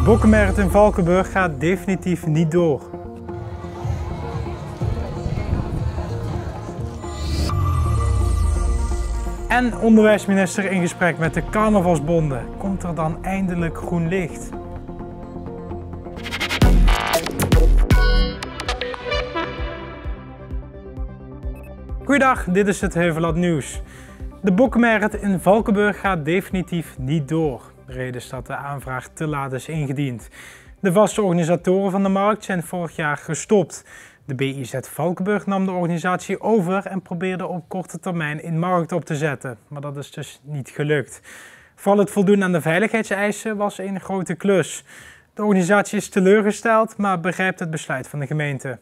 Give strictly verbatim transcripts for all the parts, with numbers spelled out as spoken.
Bokkenmarathon in Valkenburg gaat definitief niet door. En onderwijsminister in gesprek met de carnavalsbonden. Komt er dan eindelijk groen licht? Goeiedag, dit is het Heuvelad Nieuws. De Bokkenmarathon in Valkenburg gaat definitief niet door. De reden is dat de aanvraag te laat is ingediend. De vaste organisatoren van de markt zijn vorig jaar gestopt. De B I Z Valkenburg nam de organisatie over en probeerde op korte termijn in markt op te zetten. Maar dat is dus niet gelukt. Vooral het voldoen aan de veiligheidseisen was een grote klus. De organisatie is teleurgesteld, maar begrijpt het besluit van de gemeente.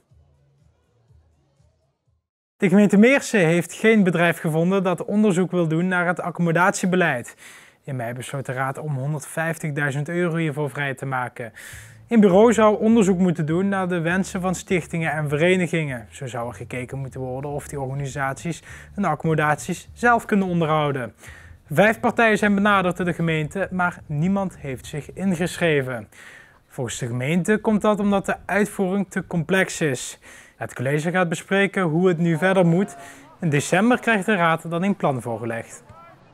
De gemeente Meersen heeft geen bedrijf gevonden dat onderzoek wil doen naar het accommodatiebeleid. In mei besloot de raad om honderdvijftigduizend euro hiervoor vrij te maken. Een bureau zou onderzoek moeten doen naar de wensen van stichtingen en verenigingen. Zo zou er gekeken moeten worden of die organisaties hun accommodaties zelf kunnen onderhouden. Vijf partijen zijn benaderd door de gemeente, maar niemand heeft zich ingeschreven. Volgens de gemeente komt dat omdat de uitvoering te complex is. Het college gaat bespreken hoe het nu verder moet. In december krijgt de raad dan een plan voorgelegd.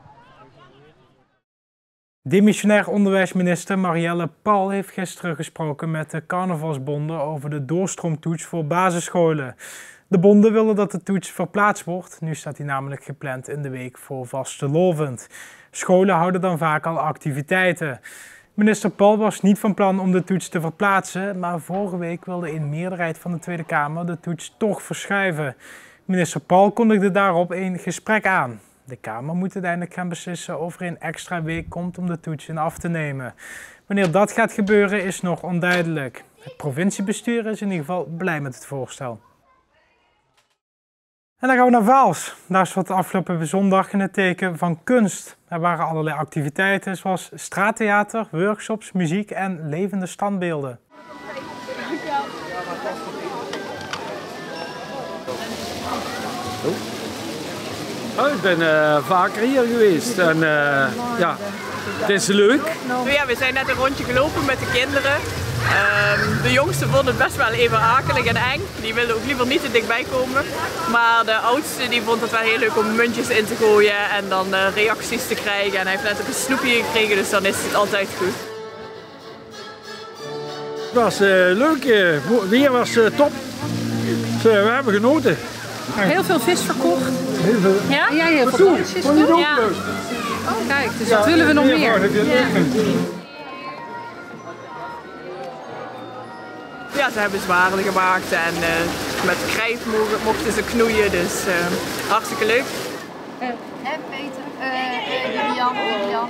Demissionair onderwijsminister Marielle Paul heeft gisteren gesproken met de carnavalsbonden over de doorstroomtoets voor basisscholen. De bonden willen dat de toets verplaatst wordt. Nu staat die namelijk gepland in de week voor vastelovend. Scholen houden dan vaak al activiteiten. Minister Paul was niet van plan om de toets te verplaatsen, maar vorige week wilde een meerderheid van de Tweede Kamer de toets toch verschuiven. Minister Paul kondigde daarop een gesprek aan. De Kamer moet uiteindelijk gaan beslissen of er een extra week komt om de toets in af te nemen. Wanneer dat gaat gebeuren is nog onduidelijk. Het provinciebestuur is in ieder geval blij met het voorstel. En dan gaan we naar Vaals. Daar is wat de afgelopen zondag in het teken van kunst. Er waren allerlei activiteiten zoals straattheater, workshops, muziek en levende standbeelden. Oh, ik ben uh, vaker hier geweest en uh, ja, het is leuk. Ja, we zijn net een rondje gelopen met de kinderen. Um, de jongste vond het best wel even akelig en eng. Die wilde ook liever niet te dichtbij komen. Maar de oudste die vond het wel heel leuk om muntjes in te gooien en dan uh, reacties te krijgen. En hij heeft net ook een snoepje gekregen, dus dan is het altijd goed. Het was uh, leuk, uh, weer was uh, top. Dus, uh, we hebben genoten. Heel veel vis verkocht. Heel veel. Ja? Ja, heel veel dansjes. Vond je het ook ja. leuk? Oh, kijk, dus dat ja, willen we nog meer. Ja. Ja, ze hebben zwaarden gemaakt en uh, met krijt mochten ze knoeien, dus uh, hartstikke leuk. Uh, en Peter, uh, Julian, Julian.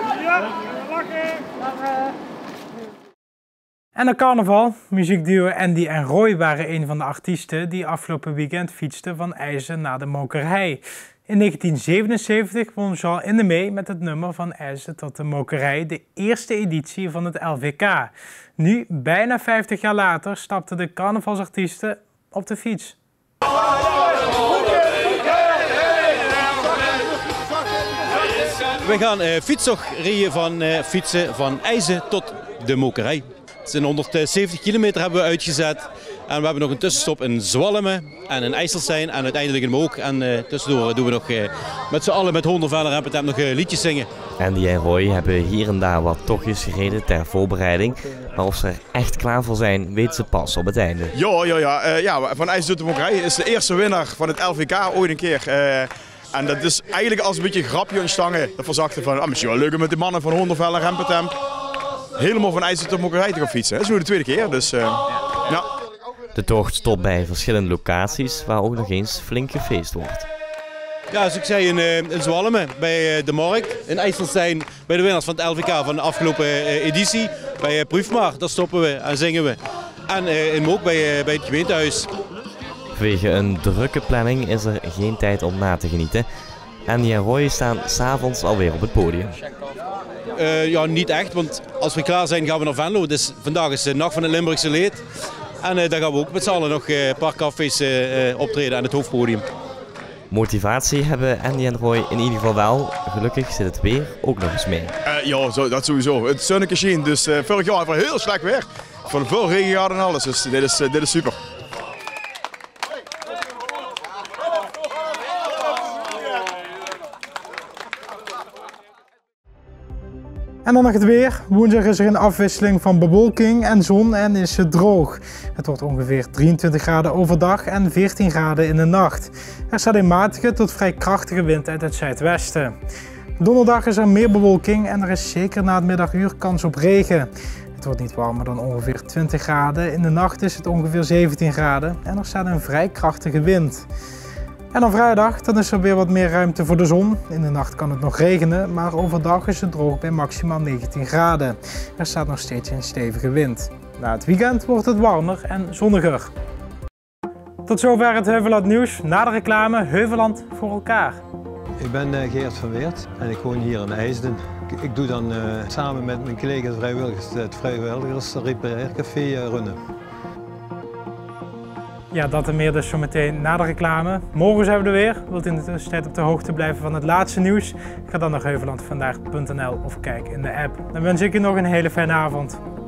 En de carnaval. Muziekduo Andy en Roy waren een van de artiesten die afgelopen weekend fietsten van IJzen naar de Mokerij. In negentien zevenenzeventig won Jean Innemee met het nummer Van IJzen tot de Mokerij de eerste editie van het L V K. Nu, bijna vijftig jaar later, stapten de carnavalsartiesten op de fiets. We gaan uh, fietstocht van, uh, fietsen van IJzen tot de Mokerij. Het zijn honderdzeventig kilometer hebben we uitgezet. En we hebben nog een tussenstop in Zwalmen en in IJsselstein en uiteindelijk in Mook. En uh, tussendoor doen we nog uh, met z'n allen met hondenveller en met nog uh, liedjes zingen. Andy en Roy hebben hier en daar wat tochtjes gereden ter voorbereiding. Maar of ze er echt klaar voor zijn, weten ze pas op het einde. Ja, ja, ja. Uh, ja van IJzen tot de Mokerij is de eerste winnaar van het L V K ooit een keer. Uh, en dat is eigenlijk als een beetje een grapje ontstangen. Dat verzachten van, ah, misschien wel leuk om met de mannen van hondenveller en Rempetemp helemaal van IJzen tot de Mokerij te gaan fietsen. Dat is nu de tweede keer, dus uh, ja. De tocht stopt bij verschillende locaties waar ook nog eens flink gefeest wordt. Ja, zoals ik zei in, uh, in Zwalmen bij uh, de Markt, in IJsselstein bij de winnaars van het L V K van de afgelopen uh, editie. Bij uh, Proefmaar, daar stoppen we en zingen we. En uh, in Mook bij, uh, bij het gemeentehuis. Vanwege een drukke planning is er geen tijd om na te genieten. Andy en Roy staan 's avonds alweer op het podium. Uh, ja, niet echt, want als we klaar zijn gaan we naar Venlo. Dus vandaag is de nacht van het Limburgse Leed. En uh, daar gaan we ook met z'n allen nog uh, een paar cafés uh, optreden aan het hoofdpodium. Motivatie hebben Andy en Roy in ieder geval wel. Gelukkig zit het weer ook nog eens mee. Uh, ja, zo, dat sowieso. Het zonnetje scheen, dus uh, vorig jaar was heel slecht weer. Van veel regen gehad en alles, dus dit is, uh, dit is super. En dan nog het weer. Woensdag is er een afwisseling van bewolking en zon en is het droog. Het wordt ongeveer drieëntwintig graden overdag en veertien graden in de nacht. Er staat een matige tot vrij krachtige wind uit het zuidwesten. Donderdag is er meer bewolking en er is zeker na het middaguur kans op regen. Het wordt niet warmer dan ongeveer twintig graden. In de nacht is het ongeveer zeventien graden en er staat een vrij krachtige wind. En dan vrijdag, dan is er weer wat meer ruimte voor de zon. In de nacht kan het nog regenen, maar overdag is het droog bij maximaal negentien graden. Er staat nog steeds een stevige wind. Na het weekend wordt het warmer en zonniger. Tot zover het Heuvelland nieuws. Na de reclame Heuvelland voor elkaar. Ik ben uh, Geert van Weert en ik woon hier in IJsden. Ik, ik doe dan uh, samen met mijn collega's vrijwilligers het vrijwilligers repareercafé uh, runnen. Ja, dat en meer dus zometeen na de reclame. Morgen zijn we er weer. Wilt u in de tussentijd op de hoogte blijven van het laatste nieuws? Ga dan naar heuvellandvandaag punt n l of kijk in de app. Dan wens ik u nog een hele fijne avond.